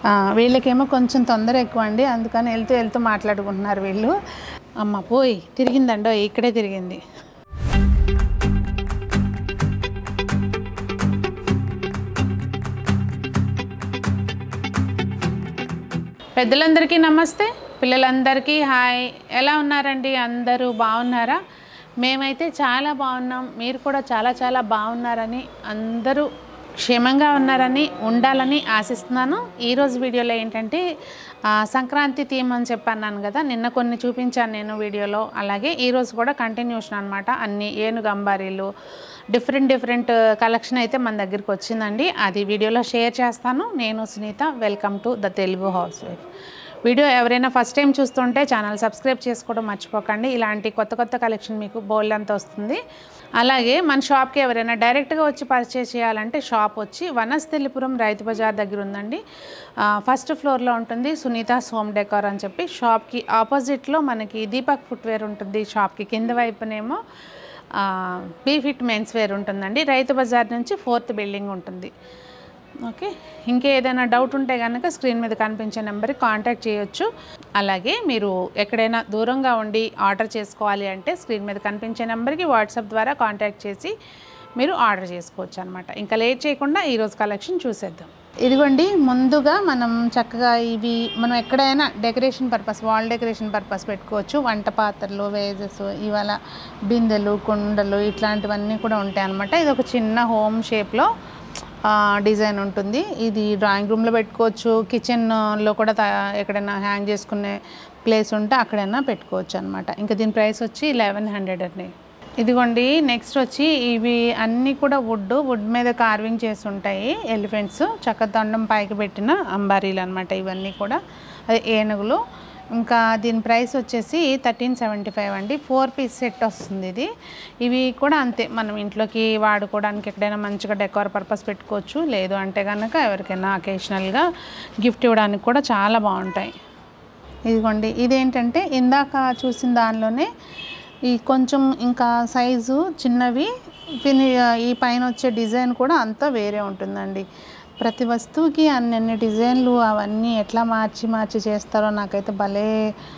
వీళ్ళకేమో కొంచెం తొందర ఎక్కువ అండి, అందుకని వెళ్తూ వెళ్తూ మాట్లాడుకుంటున్నారు వీళ్ళు. అమ్మ పోయి తిరిగిందండో, ఇక్కడే తిరిగింది. పెద్దలందరికీ నమస్తే, పిల్లలందరికీ హాయ్. ఎలా ఉన్నారండి? అందరూ బాగున్నారా? మేమైతే చాలా బాగున్నాం. మీరు కూడా చాలా చాలా బాగున్నారని, అందరూ క్షేమంగా ఉన్నారని, ఉండాలని ఆశిస్తున్నాను. ఈరోజు వీడియోలో ఏంటంటే సంక్రాంతి థీమ్ అని చెప్పన్నాను కదా, నిన్న కొన్ని చూపించాను నేను వీడియోలో. అలాగే ఈరోజు కూడా కంటిన్యూషన్ అనమాట. అన్ని ఏనుగు అంబారీలు, డిఫరెంట్ కలెక్షన్ అయితే మన దగ్గరికి వచ్చిందండి. అది వీడియోలో షేర్ చేస్తాను. నేను Sunitha, welcome to the Telugu housewife. Video ఎవరైనా ఫస్ట్ టైం చూస్తుంటే ఛానల్ సబ్స్క్రైబ్ చేసుకోవడం మర్చిపోకండి. ఇలాంటి కొత్త కలెక్షన్ మీకు బోల్డ్ అంత వస్తుంది. అలాగే మన షాప్కి ఎవరైనా డైరెక్ట్గా వచ్చి పర్చేస్ చేయాలంటే షాప్ వచ్చి వనస్థలిపురం రైతు బజార్ దగ్గర ఉందండి. ఫస్ట్ ఫ్లోర్లో ఉంటుంది సునీతాస్ హోమ్ డెకార్ అని చెప్పి. షాప్కి ఆపోజిట్లో మనకి దీపక్ ఫుట్వేర్ ఉంటుంది. షాప్కి కింద వైపునేమో బీఫిట్ మెన్స్ వేర్ ఉంటుందండి. రైతు బజార్ నుంచి 4th బిల్డింగ్ ఉంటుంది. ఓకే, ఇంకేదైనా డౌట్ ఉంటే కనుక స్క్రీన్ మీద కనిపించే నెంబర్కి కాంటాక్ట్ చేయొచ్చు. అలాగే మీరు ఎక్కడైనా దూరంగా ఉండి ఆర్డర్ చేసుకోవాలి అంటే స్క్రీన్ మీద కనిపించే నెంబర్కి వాట్సాప్ ద్వారా కాంటాక్ట్ చేసి మీరు ఆర్డర్ చేసుకోవచ్చు అనమాట. ఇంకా లేట్ చేయకుండా ఈరోజు కలెక్షన్ చూసేద్దాం. ఇదిగోండి, ముందుగా మనం చక్కగా ఇవి మనం ఎక్కడైనా decoration purpose, wall decoration purpose పెట్టుకోవచ్చు. వంట పాత్రలు, వేజెస్, ఇవాళ బిందెలు, కుండలు ఇట్లాంటివన్నీ కూడా ఉంటాయి అన్నమాట. ఇది ఒక చిన్న హోమ్ షేప్లో డిజైన్ ఉంటుంది. ఇది డ్రాయింగ్ రూమ్లో పెట్టుకోవచ్చు, కిచెన్లో కూడా ఎక్కడైనా హ్యాంగ్ చేసుకునే ప్లేస్ ఉంటే అక్కడైనా పెట్టుకోవచ్చు అనమాట. ఇంకా దీని ప్రైస్ వచ్చి 1100 అండి. ఇదిగోండి, నెక్స్ట్ వచ్చి ఇవి అన్నీ కూడా వుడ్ మీద కార్వింగ్ చేసి ఉంటాయి. ఎలిఫెంట్స్ చక్కదండం పైకి పెట్టిన అంబారీలు అనమాట ఇవన్నీ కూడా. అది ఏనుగులు. ఇంకా దీని ప్రైస్ వచ్చేసి 1375 అండి. 4 పీస్ సెట్ వస్తుంది ఇది. ఇవి కూడా అంతే, మనం ఇంట్లోకి వాడుకోవడానికి ఎక్కడైనా మంచిగా డెకోర్ పర్పస్ పెట్టుకోవచ్చు. లేదు అంటే కనుక ఎవరికైనా అకేషనల్గా గిఫ్ట్ ఇవ్వడానికి కూడా చాలా బాగుంటాయి. ఇదిగోండి, ఇదేంటంటే ఇందాక చూసిన దానిలోనే ఈ కొంచెం ఇంకా సైజు చిన్నవి, ఈ పైన వచ్చే డిజైన్ కూడా అంతా వేరే ఉంటుందండి. ప్రతి వస్తువుకి అన్ని డిజైన్లు అవన్నీ ఎట్లా మార్చి చేస్తారో నాకైతే భలే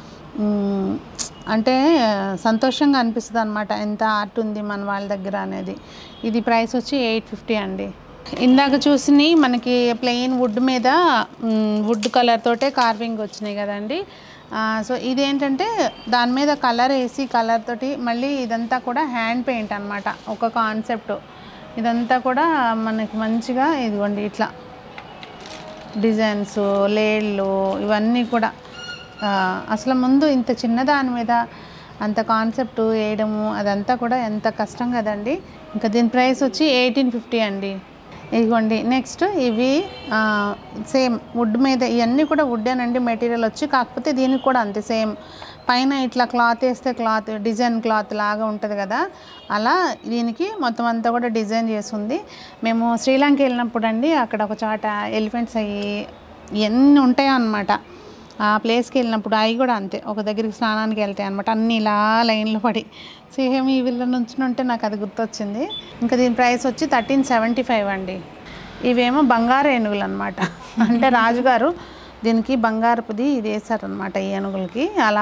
అంటే సంతోషంగా అనిపిస్తుంది అనమాట. ఎంత ఆర్ట్ ఉంది మన వాళ్ళ దగ్గర అనేది. ఇది ప్రైస్ వచ్చి 850 అండి. ఇందాక చూసినవి మనకి ప్లెయిన్ వుడ్ మీద వుడ్ కలర్ తోటే కార్వింగ్ వచ్చినాయి కదండి. సో ఇదేంటంటే దాని మీద కలర్ వేసి కలర్ తోటి మళ్ళీ ఇదంతా కూడా హ్యాండ్ పెయింట్ అనమాట. ఒక కాన్సెప్ట్ ఇదంతా కూడా మనకి మంచిగా ఇదిగోండి ఇట్లా డిజైన్స్, లేళ్ళు ఇవన్నీ కూడా అసలు ముందు ఇంత చిన్న దాని మీద అంత కాన్సెప్ట్ వేయడము అదంతా కూడా ఎంత కష్టం కదండి. ఇంకా దీని ప్రైస్ వచ్చి 1850 అండి. ఇదిగోండి, నెక్స్ట్ ఇవి సేమ్ వుడ్ మీద, ఇవన్నీ కూడా వుడ్డేనండి మెటీరియల్ వచ్చి. కాకపోతే దీనికి కూడా అంతే సేమ్, పైన ఇట్లా క్లాత్ వేస్తే క్లాత్ డిజైన్ క్లాత్ లాగా ఉంటుంది కదా, అలా దీనికి మొత్తం అంతా కూడా డిజైన్ చేసింది. మేము శ్రీలంక వెళ్ళినప్పుడు అండి, అక్కడ ఒక చోట ఎలిఫెంట్స్ అవి ఎన్ని ఉంటాయో అనమాట. ఆ ప్లేస్కి వెళ్ళినప్పుడు అవి కూడా అంతే, ఒక దగ్గరికి స్నానానికి వెళ్తాయి అనమాట. అన్నీ ఇలా లైన్లో పడి సేమ్ ఈ వీళ్ళ నుంచి ఉంటే నాకు అది గుర్తొచ్చింది. ఇంకా దీని ప్రైస్ వచ్చి 1375 అండి. ఇవేమో బంగారు ఏనుగులు అనమాట. అంటే రాజుగారు దీనికి బంగారపుది ఇది వేసారనమాట ఈ ఏనుగులకి అలా.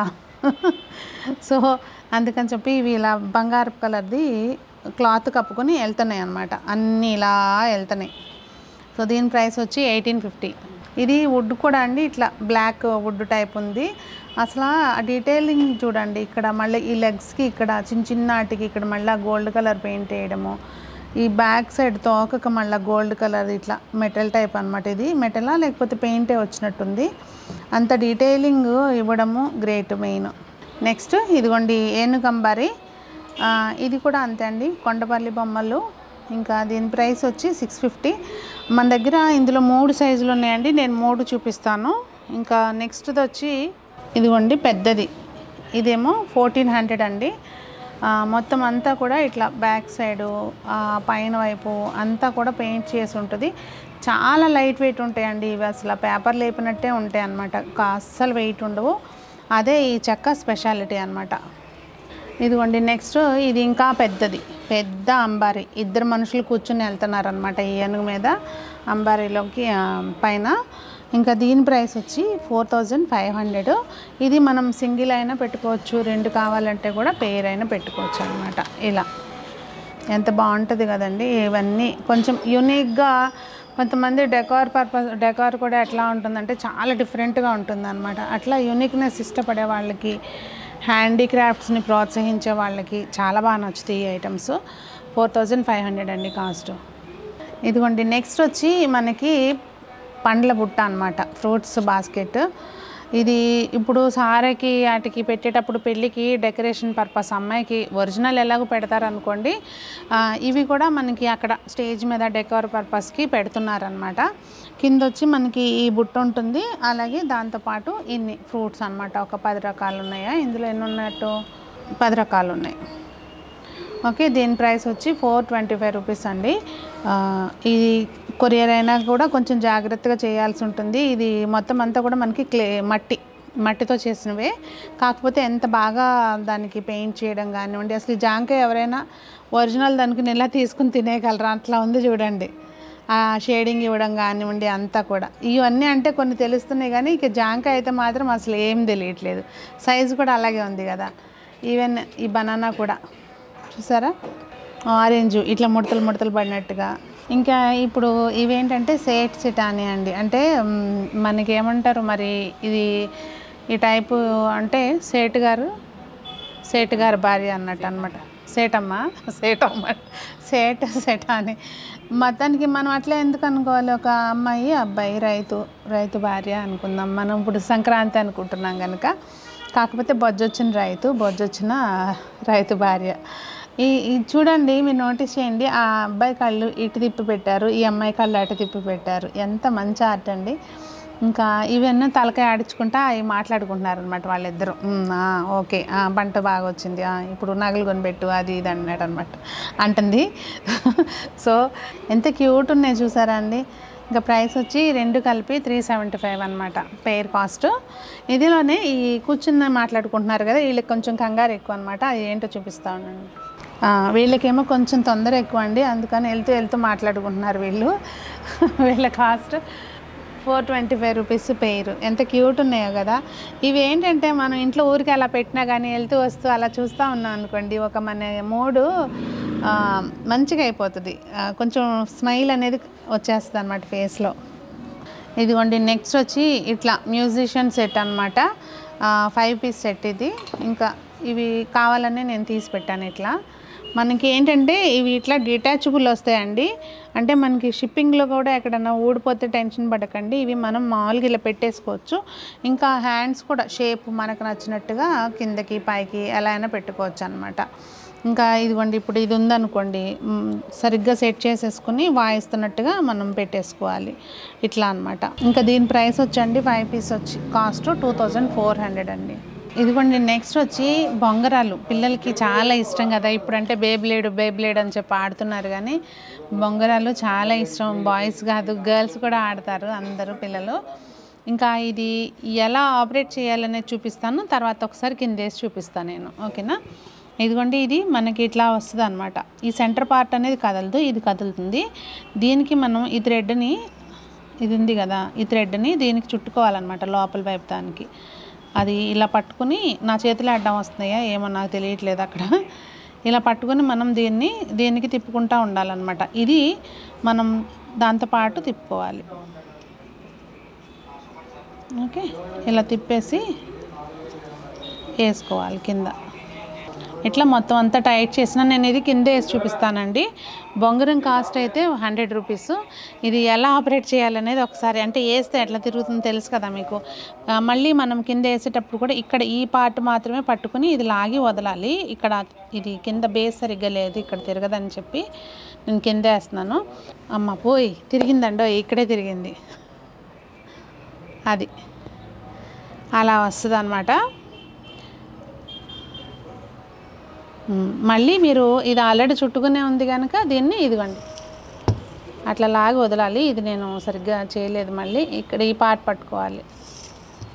సో అందుకని చెప్పి ఇవి ఇలా బంగారపు కలర్ది క్లాత్ కప్పుకొని వెళ్తున్నాయి అనమాట. అన్నీ ఇలా వెళ్తున్నాయి. సో దీని ప్రైస్ వచ్చి 1850. ఇది వుడ్ కూడా అండి, ఇట్లా బ్లాక్ వుడ్ టైప్ ఉంది. అసలు ఆ డీటెయిలింగ్ చూడండి. ఇక్కడ మళ్ళీ ఈ లెగ్స్కి ఇక్కడ చిన్నటికి ఇక్కడ మళ్ళీ గోల్డ్ కలర్ పెయింట్ వేయడము, ఈ బ్యాక్ సైడ్ తోకకు మళ్ళీ గోల్డ్ కలర్ ఇట్లా మెటల్ టైప్ అనమాట. ఇది మెటలా లేకపోతే పెయింటే వచ్చినట్టుంది. అంత డీటెయిలింగ్ ఇవ్వడము గ్రేట్ మెయిన్. నెక్స్ట్ ఇదిగోండి ఏనుగు అంబారీ. ఇది కూడా అంతే అండి, కొండపల్లి బొమ్మలు. ఇంకా దీని ప్రైస్ వచ్చి 650. మన దగ్గర ఇందులో 3 సైజులు ఉన్నాయండి, నేను 3 చూపిస్తాను. ఇంకా నెక్స్ట్ది వచ్చి ఇదిగోండి పెద్దది, ఇదేమో 1400 అండి. మొత్తం అంతా కూడా ఇట్లా బ్యాక్ సైడు పైన వైపు అంతా కూడా పెయింట్ చేసి ఉంటుంది. చాలా లైట్ వెయిట్ ఉంటాయండి ఇవి, అసలు పేపర్ లేపినట్టే ఉంటాయి అన్నమాట. అస్సలు వెయిట్ ఉండవు. అదే ఈ చెక్క స్పెషాలిటీ అనమాట. ఇదిగోండి నెక్స్ట్ ఇది ఇంకా పెద్ద అంబారీ. 2 మనుషులు కూర్చుని వెళ్తున్నారనమాట ఈ ఏనుగు మీద అంబారీలోకి పైన. ఇంకా దీని ప్రైస్ వచ్చి 4500. ఇది మనం సింగిల్ అయినా పెట్టుకోవచ్చు, 2 కావాలంటే కూడా పేర్ అయినా పెట్టుకోవచ్చు అనమాట. ఇలా ఎంత బాగుంటుంది కదండి. ఇవన్నీ కొంచెం యూనిక్గా, కొంతమంది డెకార్ కూడా ఎట్లా ఉంటుందంటే చాలా డిఫరెంట్గా ఉంటుంది అనమాట. అట్లా యూనిక్నెస్ ఇష్టపడే వాళ్ళకి, హ్యాండీక్రాఫ్ట్స్ని ప్రోత్సహించే వాళ్ళకి చాలా బాగా నచ్చుతాయి ఈ ఐటమ్స్. 4500 అండి కాస్ట్. ఇదిగోండి నెక్స్ట్ వచ్చి మనకి పండ్ల బుట్ట అనమాట, ఫ్రూట్స్ బాస్కెట్. ఇది ఇప్పుడు సారేకి వాటికి పెట్టేటప్పుడు పెళ్ళికి డెకరేషన్ పర్పస్ అమ్మాయికి ఒరిజినల్ ఎలాగో పెడతారు అనుకోండి, ఇవి కూడా మనకి అక్కడ స్టేజ్ మీద డెకోర్ పర్పస్కి పెడుతున్నారనమాట. కింద వచ్చి మనకి ఈ బుట్ట ఉంటుంది, అలాగే దాంతోపాటు ఇన్ని ఫ్రూట్స్ అనమాట. ఒక 10 రకాలు ఉన్నాయా ఇందులో? ఎన్ని ఉన్నట్టు? 10 రకాలు ఉన్నాయి. ఓకే, దీని ప్రైస్ వచ్చి 425 రూపీస్ అండి. ఇది కొరియర్ అయినా కూడా కొంచెం జాగ్రత్తగా చేయాల్సి ఉంటుంది. ఇది మొత్తం అంతా కూడా మనకి మట్టితో చేసినవే, కాకపోతే ఎంత బాగా దానికి పెయింట్ చేయడం కానివ్వండి. అసలు ఈ జాంకాయ ఎవరైనా ఒరిజినల్ దానికి నెల తీసుకుని తినేయగలరా? అట్లా ఉంది చూడండి. ఆ షేడింగ్ ఇవ్వడం కానివ్వండి అంతా కూడా. ఇవన్నీ అంటే కొన్ని తెలుస్తున్నాయి కానీ ఇక జాంకాయ అయితే మాత్రం అసలు ఏం తెలియట్లేదు. సైజు కూడా అలాగే ఉంది కదా. ఈవెన్ ఈ బనానా కూడా చూసారా, ఆరెంజ్ ఇట్లా ముడతలు పడినట్టుగా. ఇంకా ఇప్పుడు ఇవేంటంటే సేట్ సిటాని అండి. అంటే మనకి ఏమంటారు మరి, ఇది ఈ టైపు అంటే సేట్ గారు భార్య అన్నట్టు అనమాట. సేటాని మొత్తానికి మనం అట్లా ఎందుకు అనుకోవాలి? ఒక అమ్మాయి అబ్బాయి రైతు భార్య అనుకుందాం మనం. ఇప్పుడు సంక్రాంతి అనుకుంటున్నాం కనుక, కాకపోతే బొజ్జొచ్చిన రైతు భార్య. ఈ చూడండి, మీరు నోటీస్ చేయండి, ఆ అబ్బాయి కళ్ళు ఇటు తిప్పి పెట్టారు, ఈ అమ్మాయి కళ్ళు అటు తిప్పి పెట్టారు. ఎంత మంచి ఆర్ట్ అండి. ఇంకా ఇవన్నీ తలకాయ ఆడించుకుంటా అవి మాట్లాడుకుంటున్నారు అనమాట వాళ్ళిద్దరు. ఓకే, పంట బాగా వచ్చింది, ఇప్పుడు నగలు కొనిపెట్టు, అది ఇది అన్నాడు అనమాట అంటుంది. సో ఎంత క్యూట్ ఉన్నాయి చూసారా అండి. ఇంకా ప్రైస్ వచ్చి 2 కలిపి 375 అనమాట పెయిర్ కాస్ట్. ఇదిలోనే ఈ కూర్చుని మాట్లాడుకుంటున్నారు కదా, వీళ్ళకి కొంచెం కంగారు ఎక్కువ అనమాట. అది ఏంటో చూపిస్తా ఉన్నాను. వీళ్ళకేమో కొంచెం తొందర ఎక్కువ అండి, అందుకని వెళ్తూ మాట్లాడుకుంటున్నారు వీళ్ళు. వీళ్ళ కాస్ట్ 425 రూపీస్ పెయిర్. ఎంత క్యూట్ ఉన్నాయో కదా. ఇవి ఏంటంటే మనం ఇంట్లో ఊరికి అలా పెట్టినా కానీ వెళ్తూ వస్తూ అలా చూస్తూ ఉన్నాం అనుకోండి, ఒక మన మూడు మంచిగా అయిపోతుంది. కొంచెం స్మైల్ అనేది వచ్చేస్తుంది అనమాట ఫేస్లో. ఇదిగోండి నెక్స్ట్ వచ్చి ఇట్లా మ్యూజిషియన్ సెట్ అనమాట, 5 పీస్ సెట్ ఇది. ఇంకా ఇవి కావాలనే నేను తీసి పెట్టాను. ఇట్లా మనకి ఏంటంటే ఇవి ఇట్లా డిటాచబుల్ వస్తాయండి. అంటే మనకి షిప్పింగ్లో కూడా ఎక్కడన్నా ఊడిపోతే టెన్షన్ పడకండి, ఇవి మనం మామూలుగా ఇలా పెట్టేసుకోవచ్చు. ఇంకా హ్యాండ్స్ కూడా షేప్ మనకు నచ్చినట్టుగా కిందకి పైకి ఎలా అయినా పెట్టుకోవచ్చు అనమాట. ఇంకా ఇదిగోండి ఇప్పుడు ఇది ఉందనుకోండి, సరిగ్గా సెట్ చేసేసుకుని వాయిస్తున్నట్టుగా మనం పెట్టేసుకోవాలి ఇట్లా అనమాట. ఇంకా దీని ప్రైస్ వచ్చండి 5 పీస్ వచ్చి కాస్ట్ 2400 అండి. ఇదిగోండి నెక్స్ట్ వచ్చి బొంగరాలు. పిల్లలకి చాలా ఇష్టం కదా, ఇప్పుడంటే బేబ్లేడ్ అని చెప్పి ఆడుతున్నారు కానీ బొంగరాలు చాలా ఇష్టం. బాయ్స్ కాదు గర్ల్స్ కూడా ఆడతారు అందరూ పిల్లలు. ఇంకా ఇది ఎలా ఆపరేట్ చేయాలనేది చూపిస్తాను, తర్వాత ఒకసారి కింద వేసి చూపిస్తాను నేను, ఓకేనా. ఇదిగోండి ఇది మనకి ఇట్లా వస్తుంది అనమాట. ఈ సెంటర్ పార్ట్ అనేది కదలదు, ఇది కదులుతుంది. దీనికి మనం ఈ థ్రెడ్ని, ఇది ఉంది కదా, ఈ థ్రెడ్ని దీనికి చుట్టుకోవాలన్నమాట లోపల వైపు దానికి. అది ఇలా పట్టుకుని, నా చేతిలో అడ్డం వస్తున్నాయా ఏమో నాకు తెలియట్లేదు అక్కడ. ఇలా పట్టుకుని మనం దీనికి తిప్పుకుంటూ ఉండాలన్నమాట. ఇది మనం దాంతోపాటు తిప్పుకోవాలి. ఓకే, ఇలా తిప్పేసి వేసుకోవాలి కింద. ఇట్లా మొత్తం అంతా టైట్ చేసిన నేను ఇది కింద వేసి చూపిస్తానండి. బొంగరం కాస్ట్ అయితే 100 రూపీస్. ఇది ఎలా ఆపరేట్ చేయాలనేది ఒకసారి, అంటే వేస్తే ఎట్లా తిరుగుతుందో తెలుసు కదా మీకు. మళ్ళీ మనం కింద వేసేటప్పుడు కూడా ఇక్కడ ఈ పార్ట్ మాత్రమే పట్టుకుని ఇది లాగి వదలాలి. ఇక్కడ ఇది కింద బేస్ సరిగ్గా లేదు, ఇక్కడ తిరగదని చెప్పి నేను కింద వేస్తున్నాను. అమ్మ పోయి తిరిగిందండో, ఇక్కడే తిరిగింది. అది అలా వస్తుంది అన్నమాట. మళ్ళీ మీరు ఇది ఆల్రెడీ చుట్టుకునే ఉంది కనుక దీన్ని ఇదిగోండి అట్లా లాగి వదలాలి. ఇది నేను సరిగ్గా చేయలేదు, మళ్ళీ ఇక్కడ ఈ పార్ట్ పట్టుకోవాలి.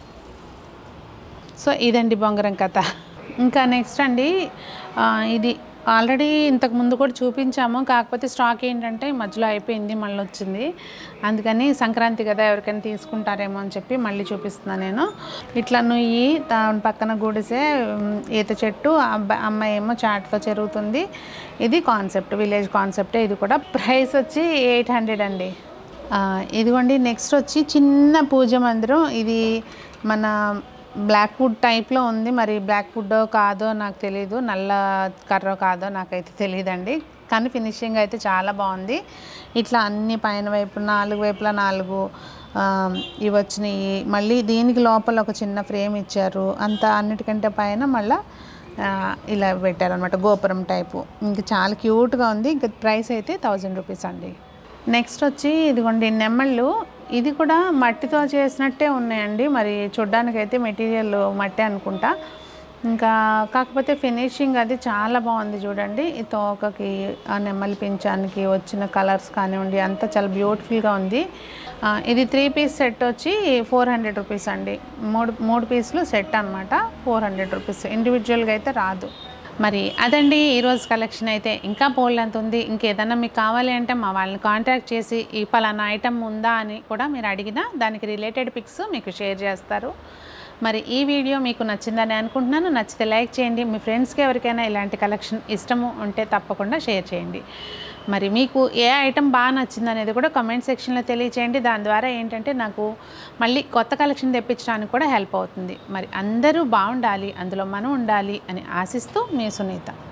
సో ఇదండి బొంగరం కథ. ఇంకా నెక్స్ట్ అండి, ఇది ఆల్రెడీ ఇంతకు ముందు కూడా చూపించాము, కాకపోతే స్టాక్ ఏంటంటే మధ్యలో అయిపోయింది, మళ్ళీ వచ్చింది. అందుకని సంక్రాంతి కదా ఎవరికైనా తీసుకుంటారేమో అని చెప్పి మళ్ళీ చూపిస్తున్నాను నేను. ఇట్లా నుయ్యి, దాని పక్కన గుడిసే, ఈత చెట్టు, అమ్మాయి ఏమో చాట్తో చెరుగుతుంది. ఇది కాన్సెప్ట్, విలేజ్ కాన్సెప్టే. ఇది కూడా ప్రైస్ వచ్చి 800 అండి. ఇదిగోండి నెక్స్ట్ వచ్చి చిన్న పూజ మందిరం. ఇది మన బ్లాక్ వుడ్ టైప్లో ఉంది. మరి బ్లాక్ వుడ్ కాదో నాకు తెలీదు, నల్ల కర్ర కాదో నాకైతే తెలియదండి. కానీ ఫినిషింగ్ అయితే చాలా బాగుంది. ఇట్లా అన్ని పైన వైపు 4 వైపులా 4 ఇవి వచ్చినాయి. మళ్ళీ దీనికి లోపల ఒక చిన్న ఫ్రేమ్ ఇచ్చారు. అన్నిటికంటే పైన మళ్ళీ ఇలా పెట్టారనమాట, గోపురం టైపు. ఇంకా చాలా క్యూట్గా ఉంది. ఇంకా ప్రైస్ అయితే 1000 రూపీస్ అండి. నెక్స్ట్ వచ్చి ఇదిగోండి నెమళ్ళు. ఇది కూడా మట్టితో చేసినట్టే ఉన్నాయండి. మరి చూడ్డానికైతే మెటీరియల్ మట్టి అనుకుంటా. ఇంకా కాకపోతే ఫినిషింగ్ అది చాలా బాగుంది చూడండి. ఈ తోకకి, ఆ నెమలి పింఛానికి వచ్చిన కలర్స్ కానివ్వండి, అంతా చాలా బ్యూటిఫుల్గా ఉంది. ఇది 3 పీస్ సెట్ వచ్చి 400 రూపీస్ అండి. మూడు పీసులు సెట్ అనమాట, 400 రూపీస్. ఇండివిజువల్గా అయితే రాదు. మరి అదండి ఈరోజు కలెక్షన్. అయితే ఇంకా పోల్డంత ఉంది. ఇంకేదన్నా మీకు కావాలి అంటే మా వాళ్ళని కాంటాక్ట్ చేసి ఈ పలానా ఐటమ్ ఉందా అని కూడా మీరు అడిగినా దానికి రిలేటెడ్ పిక్స్ మీకు షేర్ చేస్తారు. మరి ఈ వీడియో మీకు నచ్చిందని అనుకుంటున్నాను. నచ్చితే లైక్ చేయండి. మీ ఫ్రెండ్స్కి ఎవరికైనా ఇలాంటి కలెక్షన్ ఇష్టము ఉంటే తప్పకుండా షేర్ చేయండి. మరి మీకు ఏ ఐటెం బాగా నచ్చింది అనేది కూడా కామెంట్ సెక్షన్లో తెలియచేయండి. దాని ద్వారా ఏంటంటే నాకు మళ్ళీ కొత్త కలెక్షన్ తెప్పించడానికి కూడా హెల్ప్ అవుతుంది. మరి అందరూ బాగుండాలి, అందులో మనం ఉండాలి అని ఆశిస్తూ మీ సునీత.